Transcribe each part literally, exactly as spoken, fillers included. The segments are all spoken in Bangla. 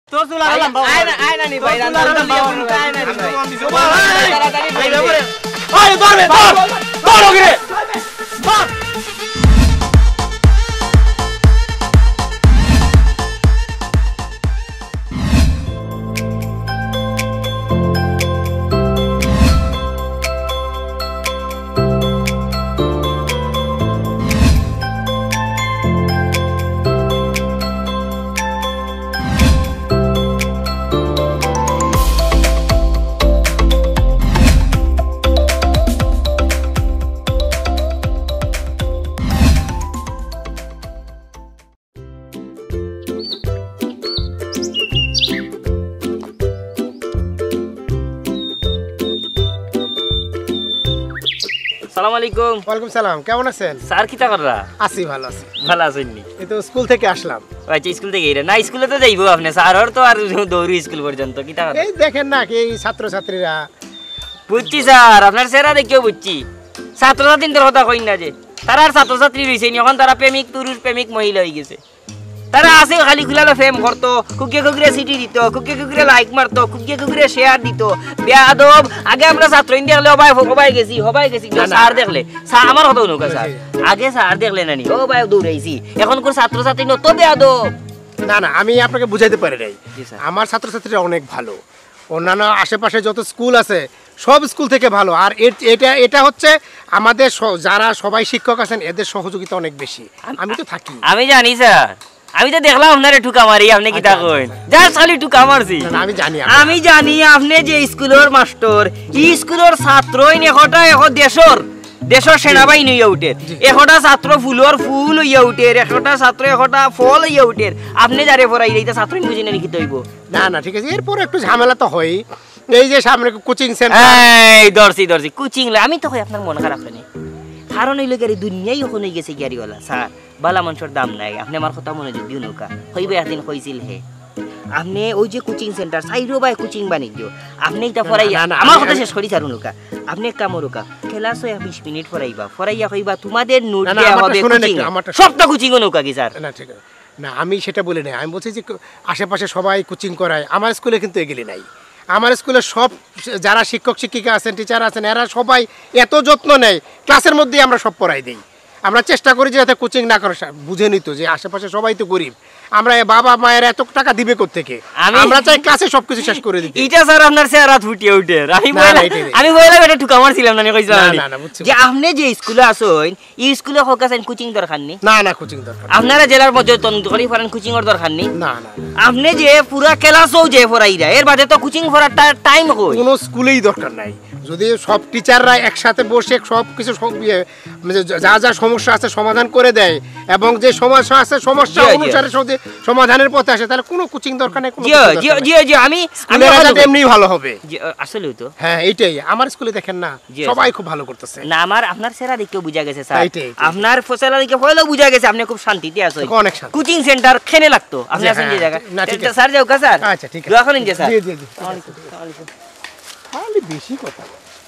তোর চুল আর লম্বা আয় না আয় না নি ভাই রান আয় না নি ভাই তাড়াতাড়ি বলে আয় ধরবে ধর ধর ওগরে ধর আসসালামু আলাইকুম। ওয়ালাইকুম সালাম। কেমন আছেন স্যার? কিটা কররা? আছি ভালো আছি। ভালো আছেন নি? এই তো স্কুল থেকে আসলাম। আচ্ছা স্কুল থেকে এরা না স্কুলে তো যাইবো আপনি স্যার আর তো আর দৌড়ি স্কুল পর্যন্ত কিটা কররা? এই দেখেন না কি ছাত্র ছাত্রীরা বুঝছি স্যার আপনার সেরা দেখিও বুঝছি ছাত্র ছাত্রীদের কথা কই না যে তারা আর ছাত্র ছাত্রী রইছে নি এখন তারা প্রেমিক পুরুষ প্রেমিক মহিলা হয়ে গেছে তারা আছে খালি খুলালো ফেম করতো কুকিয়ে কুকিয়ে সিটি দিত কুকিয়ে কুকিয়ে লাইক মারতো কুকিয়ে কুকিয়ে শেয়ার দিত বেয়াদব আগে আমরা ছাত্র ইন্ডিয়া দেখলে হবাই হবাই গেছি হবাই গেছি স্যার দেখলে স্যার আমার কথা নৌকা স্যার আগে স্যার দেখলে নানি ও ভাই দৌড়াইছি এখন কোন ছাত্র ছাত্রী নত বেয়াদব না না আমি আপনাকে বুঝাইতে পারি নাই আমার ছাত্র ছাত্রীরা অনেক ভালো অন্যান্য আশেপাশে যত স্কুল আছে সব স্কুল থেকে ভালো আর এটা এটা হচ্ছে আমাদের যারা সবাই শিক্ষক আছেন এদের সহযোগিতা অনেক বেশি আমি তো থাকি আমি জানি স্যার আমি তো দেখলাম আপনারে ঠুকা মারি আপনি কিটা কইন যা খালি ঠুকা মারছি আমি জানি আমি জানি আপনি যে স্কুলের মাস্টার ই স্কুলের ছাত্রই নেখটা এখন দেশর দেশর সেনাবাহিনী হইয়া উঠে একটা ছাত্র ফুলর ফুল হইয়া উঠে একটা ছাত্র একটা ফল হইয়া উঠে আপনি যারে পড়াই এইটা ছাত্র বুঝি না লিখিত হইব না না ঠিক আছে এরপর একটু ঝামেলা তো হয় এই যে সামনে কোচিং সেন্টার এই দর্শি দর্শি কোচিং আমি তো কই আপনার মন খারাপ নেই কারণ হইল গাড়ি দুনিয়াই ওখানে গেছে গাড়িওয়ালা স্যার বালা মানুষের দাম নাই আপনি আমার কথা মনোযোগ দিও নৌকা হইবে একদিন কইছিল হে আপনি ওই যে কোচিং সেন্টার সাইরো বাই কোচিং বানিয়ে আপনি এটা পড়াই আমার কথা শেষ করি ছাড়ুন নৌকা আপনি এক কাম রুকা ক্লাস হয় বিশ মিনিট পড়াইবা পড়াইয়া কইবা তোমাদের নোট দেয়া হবে কোচিং সবটা কোচিং নৌকা কি স্যার না ঠিক আছে না আমি সেটা বলি না আমি বলছি যে আশেপাশে সবাই কোচিং করায় আমার স্কুলে কিন্তু এগুলি নাই আমার স্কুলে সব যারা শিক্ষক শিক্ষিকা আছেন টিচার আছেন এরা সবাই এত যত্ন নেয় ক্লাসের মধ্যেই আমরা সব পড়াই দিই আমরা চেষ্টা করি যে যাতে কোচিং না করে বুঝে নিত যে আশেপাশে সবাই তো গরিব আমরা বাবা মায়ের এত টাকা দিবে কোথা থেকে আমরা চাই ক্লাসে সবকিছু শেষ করে দিতে এটা স্যার আপনার চেহারা ফুটিয়ে উঠে আমি বললাম আমি বললাম এটা ঠুকা মারছিলাম না কইছিলাম না না বুঝছি যে আপনি যে স্কুলে আসেন এই স্কুলে হোক আছেন কোচিং দরকার নেই না না কোচিং দরকার আপনারা জেলার মধ্যে তদন্ত করি ফরেন কোচিং এর দরকার নেই না না আপনি যে পুরো ক্লাসও যে পড়াইরা এর বাদে তো কোচিং পড়ার টাইম কই কোনো স্কুলেই দরকার নাই যদি সব টিচাররা একসাথে বসে সব কিছু যা যা সমস্যা আছে সমাধান করে দেয় এবং যে সমস্যা আছে সমস্যা অনুসারে সমাধানের পথে আসে তাহলে কোনো কোচিং দরকার নেই জি জি জি আমি আমি এমনি ভালো হবে আসলে তো হ্যাঁ এইটাই আমার স্কুলে দেখেন না সবাই খুব ভালো করতেছে না আমার আপনার সেরা দেখে বুঝা গেছে স্যার আপনার ফসলা দেখে হলো বুঝা গেছে আপনি খুব শান্তিতে আছেন অনেক শান্তি কোচিং সেন্টার খেনে লাগতো আপনি আছেন যে জায়গা স্যার যাও কা স্যার আচ্ছা ঠিক আছে দোয়া করেন যে স্যার জি জি ওয়ালাইকুম ওয়ালাইকুম খালি বেশি কথা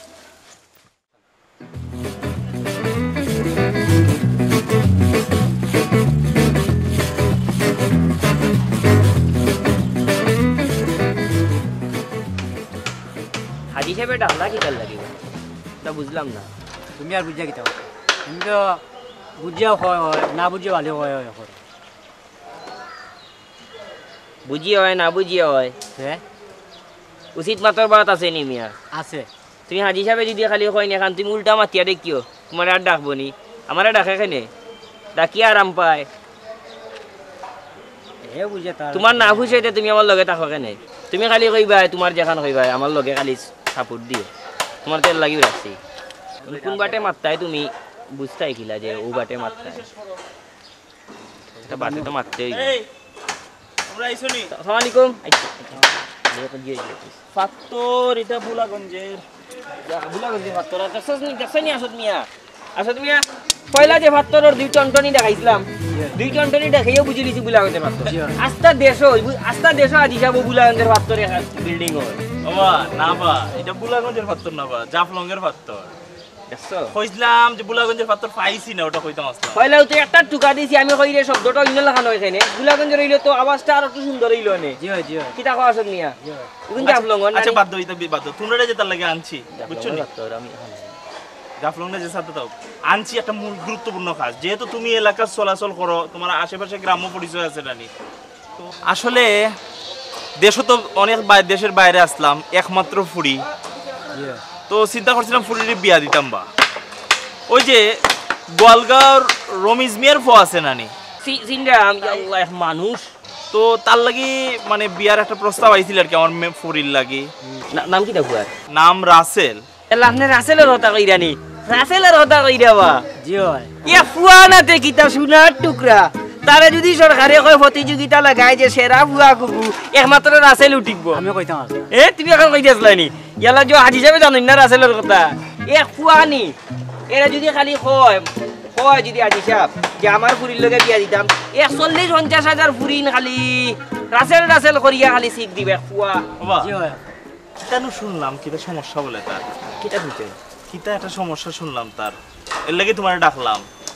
হাজি সাহেব এটা আল্লাহ কি কাল লাগিব তা বুঝলাম না তুমি আর বুঝা কি তাও তুমি তো বুঝিয়াও হয় না বুঝিয়া ভালো হয় হয় বুঝিয়া হয় না বুঝিয়া হয় হ্যাঁ উচিত মাত্রার বাত আছে নি মিয়া আছে তুমি হাজি সাহেব যদি খালি কই না কারণ তুমি উল্টা মাতিয়া দেখিও তোমার আর ডাকবো নি আমার ডাকে এখানে ডাকি আরাম পায় এ বুঝে তা তোমার না খুশিতে তুমি আমার লগে থাকো কেন তুমি খালি কইবা তোমার যেখান কইবা আমার লগে খালি সাপোর্ট দিও তোমার তেল লাগি রাখছি কোন বাটে মারতাই তুমি বুঝতাই কিলা যে ও বাটে মারতাই এটা বাটে তো মারতেই এই আমরা আইছনি আসসালামু আলাইকুম ফাত্তর এটা বুলাগঞ্জের বুলাগঞ্জের ফাত্তর দেখছনি দেখছনি আসত মিয়া আসত মিয়া পয়লা যে ফাত্তরের দুই টনটনি দেখাইছিলাম দুই টনটনি দেখাইও বুঝি লিছি বুলাগঞ্জের ফাত্তর আস্তা দেশ আস্তা দেশ আজি যাব বুলাগঞ্জের ফাত্তর এক বিল্ডিং হয় বাবা না বা এটা বুলাগঞ্জের ফাত্তর না বা জাফলংয়ের ফাত্তর দেখছো কইছিলাম যে বুলাগঞ্জের পাত্র পাইছি না ওটা কইতাম আসলাম কইলাও তো একটা টুকা দিছি আমি কই রে শব্দটা অন্য লেখানো এখানে বুলাগঞ্জের হইলো তো আওয়াজটা আর একটু সুন্দর হইলো নে জি হয় জি হয় কিটা কওয়া আসল মিয়া তুমি জাফলং না আচ্ছা বাদ দাও এটা বাদ দাও তোমরা যে তার লাগে আনছি বুঝছো নি আমি জাফলং না যে সাথে দাও আনছি একটা মূল গুরুত্বপূর্ণ কাজ যেহেতু তুমি এলাকার চলাচল করো তোমার আশেপাশে গ্রাম্য পরিচয় আছে নানি তো আসলে দেশও তো অনেক দেশের বাইরে আসলাম একমাত্র ফুড়ি তো চিন্তা করছিলাম ফুড়ির বিয়া দিতাম বা ওই যে গোয়ালগাঁওর রমিজ মিয়ার ফো আছে নানি সিন্দাম আল্লাহ মানুষ তো তার লাগি মানে বিয়ার একটা প্রস্তাব আইছিল আর কি আমার ফুড়ির লাগি নাম কি দেখো নাম রাসেল এলা আপনি রাসেলের কথা কইরা নি রাসেলের কথা কইরা বা জি হয় এ ফুয়ানাতে কিতা সোনার টুকরা তারা যদি সরকারে কয় প্রতিযোগিতা লাগায় যে সেরা ফুয়া কুকু একমাত্র রাসেল উঠিব আমি কইতাম এ তুমি এখন কইতেছলা নি ইয়ালা যে হাজি হিসাবে জানেন না রাসেলের কথা এক ফুয়া নি এরা যদি খালি কয় কয় যদি হাজি সাহেব যে আমার ফুরির লগে বিয়া দিতাম এক চল্লিশ পঞ্চাশ হাজার ফুরিন খালি রাসেল রাসেল করিয়া খালি শিখ দিবে ফুয়া জি হয় কেন শুনলাম কিটা সমস্যা বলে তার কিটা বুঝছেন কিটা একটা সমস্যা শুনলাম তার এর লাগি তোমারে ডাকলাম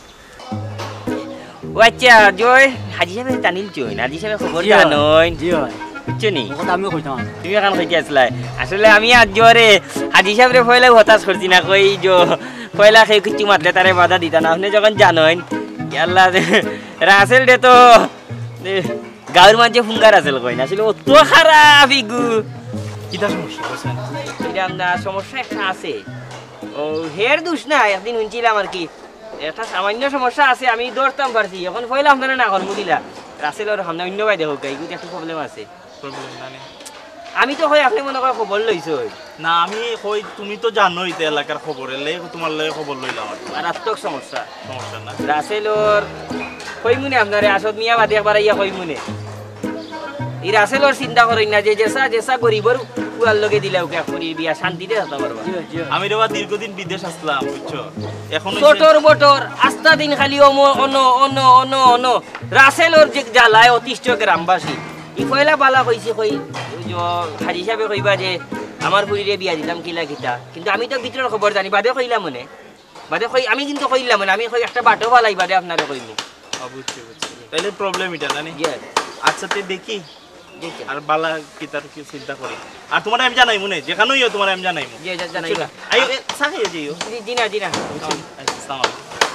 ও আচ্ছা জয় হাজি সাহেব জানিল চই হাজি সাহেব খবর জানোই জি হয় বুঝছনি কথা আমিও কইতাম তুমি এখন কইতে আসলা আসলে আমি আজ জরে হাজি সাহেবরে ফয়লা হতাশ করছি না কই যে ফয়লা খেয়ে কিছু মারলে তারে বাধা দিতা না আপনি যখন জানোই আল্লাহ রাসেল রে তো গাঁর মাঝে ফুঙ্গার আসল কই না আসলে অত খারাপ ইগু কিটা সমস্যা বলছেন এরকম না সমস্যা একটা আছে ও হের দোষ না একদিন শুনছিলাম আর কি একটা সামান্য সমস্যা আছে আমি দৌড়তাম পারছি এখন ফয়লা আপনারা না এখন বুঝিলা রাসেলের সামনে অন্য ভাই দেখো গাইগুতে একটা প্রবলেম আছে প্রবলেম না আমি তো হয় আপনি মনে করে খবর লইছো না আমি কই তুমি তো জানোই তো এলাকার খবর এলে তোমার লাগে খবর লইলাম মারাত্মক সমস্যা সমস্যা না রাসেলর কই মনে আপনারে আসদ মিয়া বাদে একবার ইয়া কই মনে এই রাসেলর চিন্তা করেন না যে জেসা জেসা গরিবর কুয়ার লগে দিলে ওকে করি বিয়া শান্তিতে থাকতে পারবা আমি রেবা দীর্ঘদিন বিদেশ আসলাম বুঝছো এখন ছোটর বটর আস্তা দিন খালি অন অন অন অন রাসেলর যে জ্বালায় অতিষ্ঠ গ্রামবাসী ই কইলা বালা কইছি কই হাজি সাহেবে কইবা যে আমার বুড়িরে বিয়া দিলাম কিলা কিতা কিন্তু আমি তো ভিতরের খবর জানি বাদে কইলাম মনে বাদে কই আমি কিন্তু কইলাম মনে আমি কই একটা বাটো বালাই বাদে আপনারে কইনি বুঝছি বুঝছি তাইলে প্রবলেম এটা জানি আচ্ছা তে দেখি আর বালা কিতার কি চিন্তা করি আর তোমার আমি জানাই মনে যেখানেই হয় তোমার আমি জানাই জি জানাইবা আই সাথে যাইও জি জি না জি না আসসালামু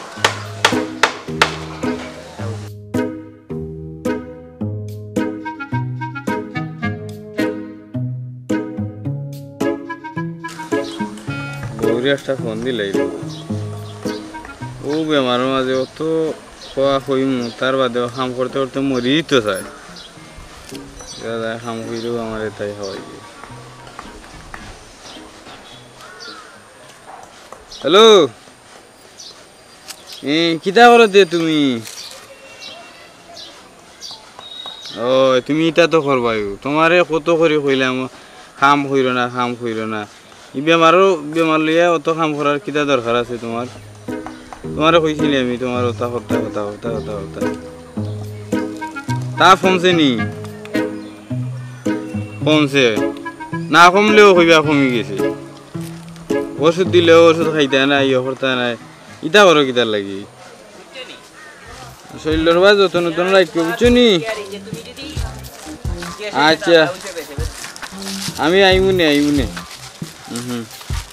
গৌরী একটা ফোন দিলাই ও বেমারের মাঝে অত খোয়া হইমু তার বাদেও কাম করতে করতে মরি তো চাই কাম হইলেও আমার এটাই হওয়াই হ্যালো এ কিতা করো দে তুমি ও তুমি এটা তো করবাই তোমারে কত করে কইলাম কাম হইল না কাম হইল না ই বেমারও বেমার লইয়া অত কাম করার কিতা দরকার আছে তোমার তোমারে কইছিলি আমি তোমার ওটা হতা হতা হতা হতা হতা তা ফোনছে নি কমছে না কমলেও কইবা কমি গেছে ওষুধ দিলেও ওষুধ খাইতে নাই ইয়ে করতে নাই ইটা করো কিতার লাগি শরীরের বা যত্ন নতুন রাখবে বুঝছো নি আচ্ছা আমি আইবু নে আইবু নে হুম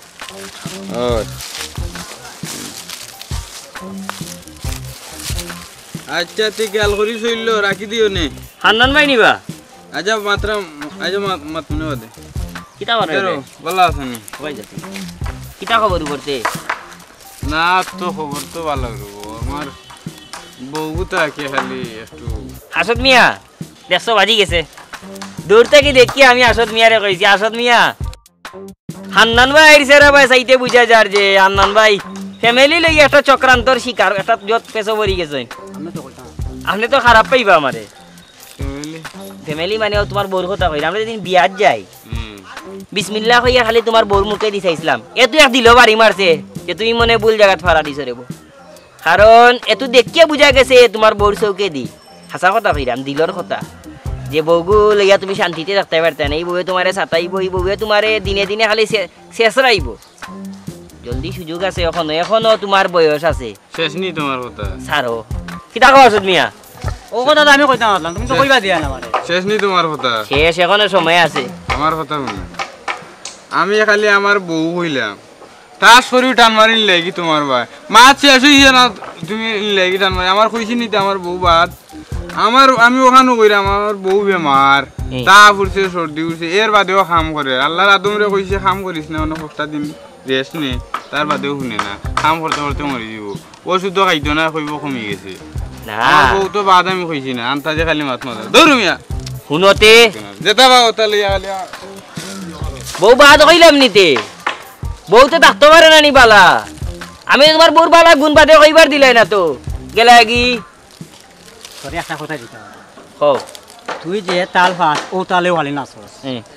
আচ্ছা তুই খেয়াল করি চললো রাখি দিও নে হান্নান ভাই নিবা আচ্ছা মাত্রা আচ্ছা মাত মনে বাদে কিতা বানাই ভালো আছো নি ভাই যাতে কিতা খবর করতে না তো খবর তো ভালো করবো আমার বউটা কে খালি একটু আসদ মিয়া দেখছো বাজি গেছে দূর থেকে দেখি আমি আসদ মিয়ারে কইছি আসদ মিয়া হান্নান ভাই আইছে রে ভাই সাইতে বুঝা যার যে হান্নান ভাই ফ্যামিলি লই একটা চক্রান্তর শিকার একটা যত পেছো ভরি গেছেন আমি তো কইতাম আপনি তো খারাপ পাইবা আমারে ফ্যামিলি ফ্যামিলি মানে তোমার বউর কথা কইরা আমরা যেদিন বিয়াত যাই বিসমিল্লাহ কইয়া খালি তোমার বউর মুখে দিছাইছিলাম এত এক দিলো বাড়ি মারছে যে তুমি মনে ভুল জায়গাত ফাড়া দিছ রে কারণ এত দেখিয়ে বুঝা গেছে তোমার বউর চৌকে দি হাসা কথা কইরাম দিলর কথা যে বউগু লইয়া তুমি শান্তিতে থাকতে পারতে না এই বউয়ে তোমারে সাতাইব এই বউয়ে তোমারে দিনে দিনে খালি শেষ রাইব জলদি সুযোগ আছে এখনো এখনো তোমার বয়স আছে শেষ নি তোমার কথা ছাড়ো কিতা কও আসত মিয়া ও কথা আমি কইতাম আসলাম তুমি তো কইবা দিয়া না আমারে শেষ নি তোমার কথা শেষ এখনো সময় আছে আমার কথা শুনো আমি খালি আমার বউ হইলাম তার শরীর টান মারিন লাগি তোমার ভাই মা শেষ হইছে না তুমি লাগি টান মারি আমার কইছি নিতে আমার বউ বাদ আমার আমি ওখানে কইরাম আমার বউ বেমার তা ফুরছে সর্দি উঠছে এর বাদেও কাম করে আল্লাহর আদমরে কইছে কাম করিস না অনেক সপ্তাহ দিন রেস্ট নে তার বাদেও শুনে না কাম করতে করতে মরি যাব ওষুধ খাইতো না কইব কমে গেছে না বউ তো বাদ আমি কইছি না আনতা যে খালি মাত মারা দৌড় মিয়া শুনতে যেটা বা ওটা লিয়া খালি বউ বাদ কইলাম নিতে বউ তো থাকতে পারে না নি বালা আমি তোমার বউর বালা গুণ বাদে কইবার দিলাই না তো গেলা কি তোরে একটা কথা দিতাম হও তুই যে তাল ফাস ও তালে ওয়ালি নাচস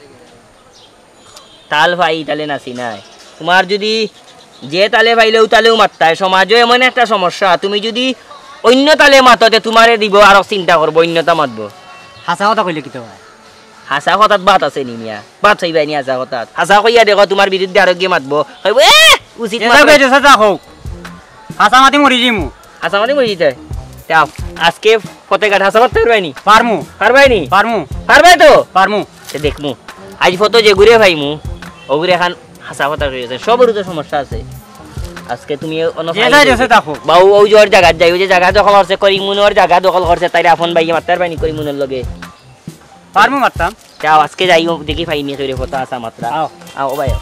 তাল ভাই তালে নাচি নাই তোমার যদি যে তালে ভাইলেও তালেও মারতায় সমাজও এমন একটা সমস্যা তুমি যদি অন্য তালে মাততে তোমারে দিব আর চিন্তা করবো অন্যতা মাতবো হাসা কথা কইলে কি তো হয় হাসা কথাত বাত আছে নি মিয়া বাত চাইবাই নি হাসা কথাত হাসা কইয়া দেখো তোমার বিরুদ্ধে আর গিয়ে মাতবো কইব এ উচিত এটা হোক হাসা মাতি মরি জিমু হাসা মাতি মরি যায় তাও আজকে ফতেঘাট হাসা মারতে পারবাই নি পারমু পারবাই নি পারমু পারবাই তো পারমু সে দেখমু আজ ফটো যে ঘুরে ভাইমু ওগুরে এখন হাসা কথা রয়েছে সবেরও তো সমস্যা আছে আজকে তুমি বাবু ওই যে ওর জায়গা যাই ওই যে জায়গা দখল করছে করিমুনের জায়গা দখল করছে তাই আপন ভাইকে মারতে পারবাই নি করিমুনের লগে পারমু মারতাম যাও আজকে যাই দেখি পাইনি তৈরি ফটো আসা মাত্রা আও আও ভাই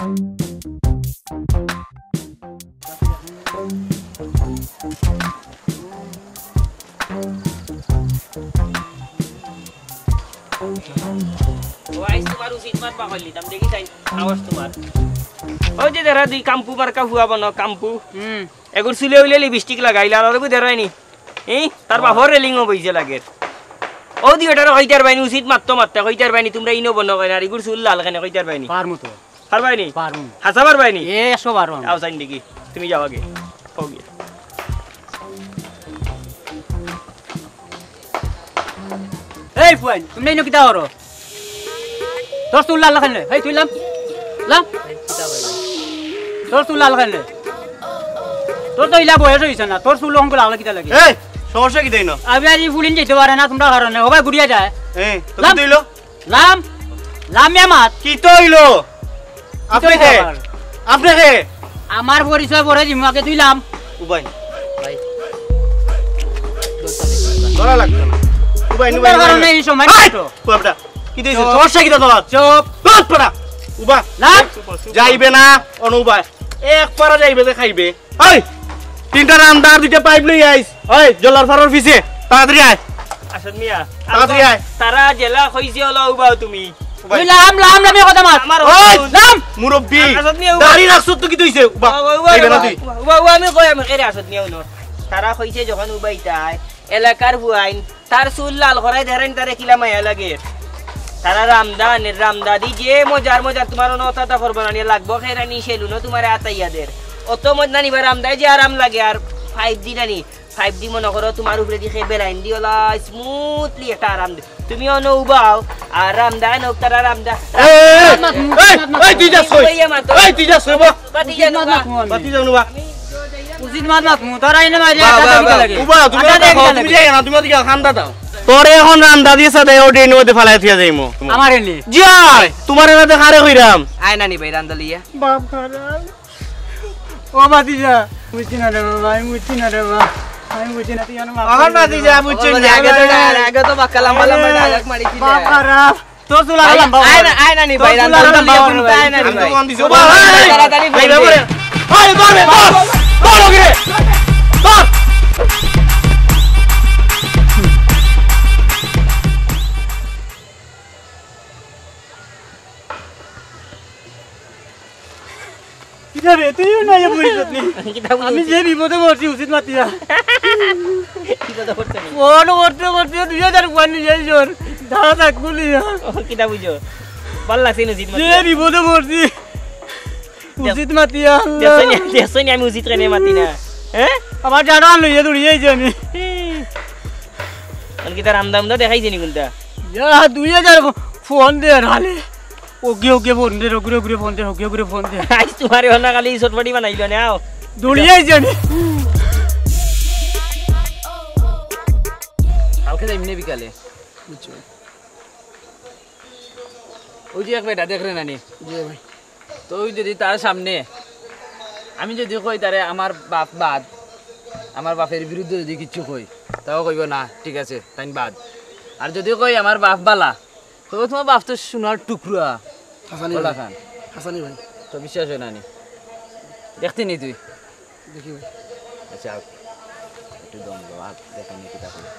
ওই যে দেরা দুই কাম্পু মার্কা হুয়া বনো কাম্পু এগুর চুলে উলিয়ে লিপস্টিক লাগাইলা আর দেরাইনি এই তার বাপর রেলিং বইছে লাগে ও দি ওটার কইতার বাইনি উচিত মাত্র মাত্র কইতার বাইনি তোমরা ইনো বন্য কই না এগুর চুল লাল কেন কইতার বাইনি পারমু তো পারবাইনি পারমু হাসা পারবাইনি এ একশো পারমু আও সাইন দেখি তুমি যাও আগে হও গিয়ে এই ফুয়ান তুমি ইনো কিতা করো তোর চুল লাল খাইলে এই তুই লাম লাম তোর চুল লাল খাইলে তোর তো ইলা বয়স হইছে না তোর চুল অঙ্ক লাগলে কিতা লাগে এই সমস্যা কি দেইনো আমি আজ ফুলিন যেতে পারে না তোমরা কারণে ওবাই গুড়িয়া যায় এই তো কি হইলো লাম লাম মেমাত কি তো হইলো আপনি কে আপনি কে আমার পরিচয় পরে জিমাকে তুই লাম উবাই ভাই ধরা লাগতো না উবাই নুবাই কারণে এই সময় তো বাপটা কি দেইছ সমস্যা কি তোর চুপ বাপ পড়া উবা লাম যাইবে না অনুবাই এক পারা যাইবে যে খাইবে ওই তিনটা রামদার দুইটা পাইপ লই আইস ওই জলার ফারর পিছে তাড়াতাড়ি আয় আসল মিয়া তাড়াতাড়ি আয় তারা জেলা কইছে হলো উবাও তুমি তুই লাম লাম লামে কথা মার আমার ওই লাম মুরব্বি আসল মিয়া দাড়ি রাখছ তো কি দইছে উবা যাইবে না তুই উবা উবা আমি কই আমি কেরে আসল মিয়া হলো তারা কইছে যখন উবাইতাই এলাকার হুয়াইন তার চুল লাল করাই ধরেন তারে কিলা মায়া লাগে তারা রামদান রামদাদি যে মজার মজার তোমার নতা করবো না লাগবো খেরানি সেলুনো তোমার আতাইয়াদের অত মজা নিবা রামদাই যে আরাম লাগে আর ফাইভ জি নানি ফাইভ জি মনে করো তোমার উপরে দিকে বেলাইন দি ওলা স্মুথলি একটা আরাম দে তুমি অন উবাও আর রামদাই নোক তারা রামদা এই এই তুই যা সই এই তুই যা সই বাতি জানো বাতি যাও না উচিত মাত মাত মু তোরা এনে মারি বাবা একটা লাগে উবা তুমি তুমি যাই না তুমি দিকে খান্দা দাও তোরে এখন রান্দা দিয়েছে দে ওডি নি মধ্যে ফালাই থিয়া যাইমু আমার এনে যাই তোমার এনে দেখারে কইরাম আয় নানি ভাই রান্দালিয়া বাপ খারাপ ও বাতি যা মুচি না রে বাবা আমি মুচি না রে বাবা আমি মুচি না তুই আমার আহা না দি যা বুঝছিস আগে তো আগে তো বাক্কা লম্বা লম্বা ডায়লগ মারিছি বাপ খারাপ তোর চুল আলাম বাবা আয় না আয় নানি ভাই রান্দালিয়া কোন আয় নানি আমি তো ভাই কোন দিছো তাড়াতাড়ি বাইরে করে আয় ধরবে ধর ধর ওকে ধর যাবে তুইও না এ পরিচয় নি আমি যে বিপদে পড়ছি উচিত মাতিয়া কিটা করতে কোন করতে করতে দুই হাজার কোয়ানি যাই জোর দাদা থাক বলি কিটা বুঝো ভাল লাগছে না জিত যে বিপদে পড়ছি উচিত মাতিয়া দেশনি দেশনি আমি উচিত রেনে মাতি না হ্যাঁ আমার জানা লইয়া দড়িয়ে যাই আমি আর কি তার আমদাম দা দেখাই দিনি কোনটা ইয়া দুই হাজার ফোন দে রালে ওকে ওকে ফোন দে ওকে ওকে ফোন দে ওকে ওকে ফোন দে আজ তোমারে হনা খালি চটপটি বানাইলো না আও দৌড়িয়াই জানি কালকে যাই মিনে বিকালে বুঝছো ওই যে এক বেটা দেখরে নানি জি ভাই তো ওই যদি তার সামনে আমি যদি কই তারে আমার বাপ বাদ আমার বাপের বিরুদ্ধে যদি কিছু কই তাও কইব না ঠিক আছে তাই বাদ আর যদি কই আমার বাপ বালা তো তোমার বাপ তো সোনার টুকরা হাসানি খান হাসানি ভাই তো বিশ্বাস হয় নানি দেখতে নি তুই দেখি ভাই আচ্ছা একটু দম দাও আর দেখা নি কিটা কই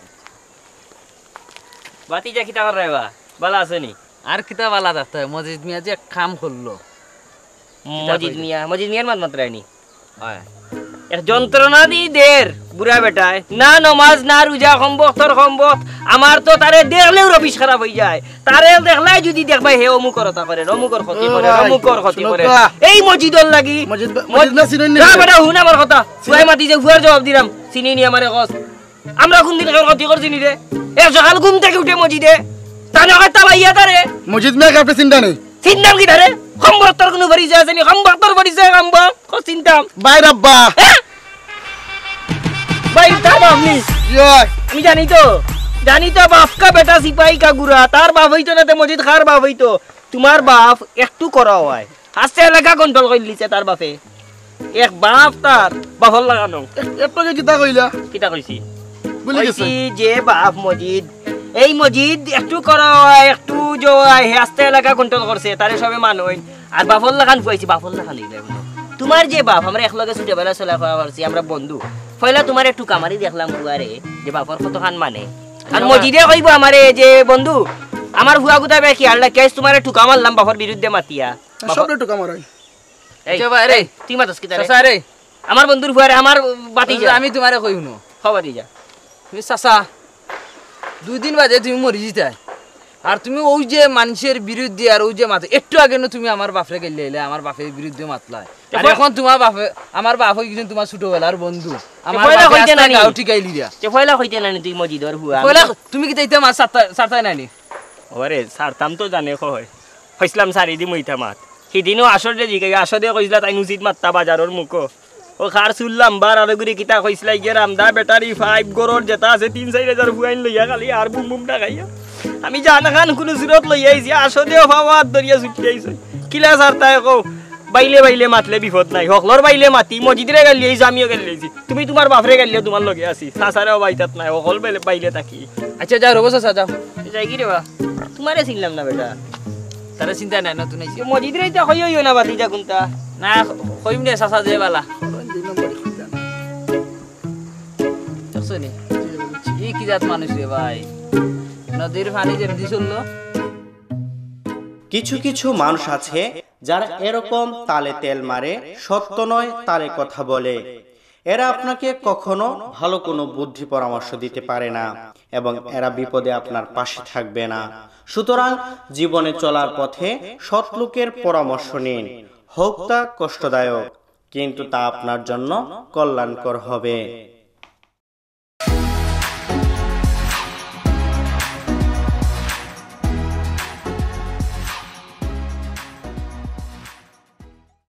বাতি যা কিতা কর রাইবা বালা আসেনি আর কিতা বালা থাকতে মজিদ মিয়া যে কাম করলো মজিদ মিয়া মজিদ মিয়ার মাত মাত্র আইনি হয় এক যন্ত্রণা দি দের বুড়া বেটায় না নমাজ না রোজা সম্বত তোর সম্বত আমার তো তারে দেখলেও রবিশ খারাপ হয়ে যায় তারে দেখলাই যদি দেখবা হে অমুকর কথা করে অমুকর ক্ষতি করে অমুকর ক্ষতি করে এই মসজিদর লাগি মসজিদ না চিনি না বেটা হুন আমার কথা ফুয়াই মাটি যে ফুয়ার জবাব দিলাম চিনি নি আমারে কস আমরা কোন দিন ক্ষতি করছি নি রে এক সকাল ঘুম থেকে উঠে মসজিদে তানে কথা বাইয়া তারে মসজিদ মিয়া আপনি চিন্তা নেই চিন্তা কি তারে সম্বত তোর কোনো পরিচয় আছে নি সম্বত তোর পরিচয় সম্ব কো চিন্তা বাইরে আব্বা ভাই তার বাপ নি আমি জানি তো জানি তো বাপ কা বেটা সিপাही का गुरा তার বাপ হইতো না তে মসজিদ খার বাপ হইতো তোমার বাপ একটু করা হয় আস্তে এলাকা কন্ট্রোল করে লিছে তার বাপে এক বাপ তার বাপর লাগানো এপকে কিতা কইলা কিটা কইছি বলি গেছে যে বাপ মসজিদ এই মসজিদ একটু করা হয় একটু জয় আস্তে এলাকা কন্ট্রোল করছে তারে সবে মানুষ আর বাপর লাগান কইছি বাপর লাগান দিলে তোমার যে বাপ আমরা একলগে ছুটে বেলা চলা খাওয়া করছি আমরা বন্ধু পয়লা তোমার একটু কামারি দেখলাম বুয়ারে যে বাপর কত খান মানে আর মসজিদে কইব আমারে যে বন্ধু আমার ভুয়া গুতা বে কি আল্লাহ কেস তোমারে ঠুকা মারলাম বাপর বিরুদ্ধে মাতিয়া সব ঠুকা মারাই এই রে তুই মাতস কি তারে চাচা রে আমার বন্ধুর ভুয়ারে আমার বাতি যা আমি তোমারে কই হুনো খবর দি যা তুমি চাচা দুই দিন বাদে তুমি মরি জিতাই আর তুমি ওই যে মানুষের বিরুদ্ধে আর ওই যে মাথা একটু আগে না তুমি আমার বাপরে গেলে এলে আমার বাপের বিরুদ্ধে মাতলাই আর এখন তোমার বাপে আমার বাপ হই কিন্তু তোমার ছোটবেলার বন্ধু আমার পয়লা কইতে না গাও ঠিকাইলি দিয়া তে পয়লা কইতে না তুই মসজিদর ভুয়া পয়লা তুমি কি তাইতে মাছ সারতা সারতাই নানি ওরে সারতাম তো জানে কই কইছিলাম সারি দি মইতা মাত সেদিনও আসরে জিকে আসরে কইছিলা তাই উচিত মাত্তা বাজারের মুখো ও খার শুনলাম বার আর গুরি কিতা কইছিলা গেরাম দা ব্যাটারি পাঁচ গরর যেটা আছে তিন চার হাজার ফুয়াইন লইয়া খালি আর বুম বুম টাকাইয়া আমি জানা খান কোন সুরত লইয়া আইছি আসরেও ফাওয়াত দরিয়া ছুটি আইছে কিলা সারতায় কও বাইলে বাইলে মাতলে বিপদ নাই হকলর বাইলে মাতি মসজিদরে গেলি আইছি আমিও গেলি আইছি তুমি তোমার বাপরে গেলি তোমার লগে আছি সাসারেও বাইতাত নাই হকল বাইলে বাইলে থাকি আচ্ছা যাও রবো চাচা যাও যাই কি রে বা তোমারে চিনলাম না বেটা তারে চিন্তা নাই নতুন আইছি মসজিদরে এটা হইও হইও না বাতি যা কোনটা না কইম দে চাচা যে বালা দেখছনি এই কি জাত মানুষ রে ভাই নদীর পানি যেমনি চললো কিছু কিছু মানুষ আছে যারা এরকম তালে তেল মারে সত্য নয় তালে কথা বলে এরা আপনাকে কখনো ভালো কোনো বুদ্ধি পরামর্শ দিতে পারে না এবং এরা বিপদে আপনার পাশে থাকবে না সুতরাং জীবনে চলার পথে সৎ লোকের পরামর্শ নিন হোক তা কষ্টদায়ক কিন্তু তা আপনার জন্য কল্যাণকর হবে।